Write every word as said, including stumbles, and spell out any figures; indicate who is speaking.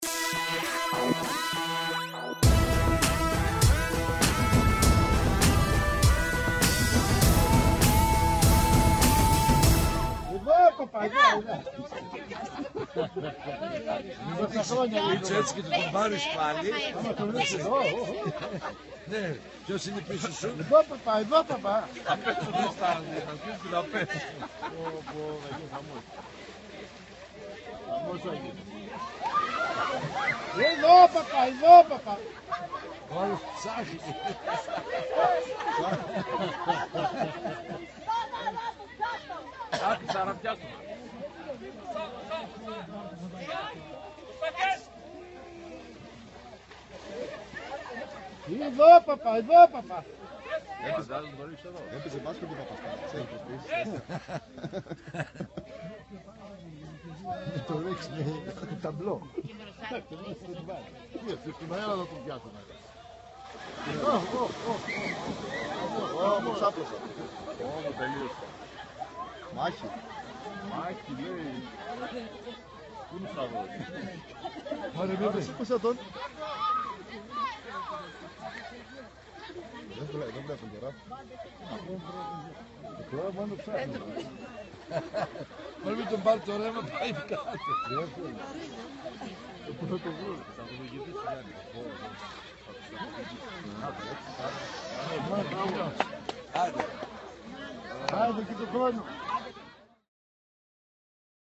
Speaker 1: Πίτσε έτσι και του τον πάρεις πάλι. Ναι, ποιος είναι πίσω σου?
Speaker 2: Εδώ παπά, εδώ παπά.
Speaker 1: Δεν φτάνει, να πεις τι να πες.
Speaker 2: Εδώ παπά, εδώ παπά.
Speaker 1: Όλος ψάχνει. Άκουσα αραμπιά του.
Speaker 2: Εδώ παπά, εδώ παπά.
Speaker 3: Έπαιζε μπάσκετ ο παπάς. Ξέρει πως πεις. Το ρίξει με ταμπλό. Τι έτσι, στην αέρα θα το πιάσουμε. Όμως άπλωσα. Όμως τελείωσε. Μάχη. Μάχη λέει. Πού είναι ο Σταυρός?
Speaker 1: Πάρε βέβαια.
Speaker 3: Σήκωσε τον. Δεν βλέπουν τώρα.
Speaker 2: Τώρα μόνο ψάχνει.
Speaker 1: Μπορεί μην τον πάρει το ρεύμα, πάει κάτω.
Speaker 2: Πού θα το βρω?
Speaker 1: Άντε.
Speaker 2: Άντε και το χρόνο.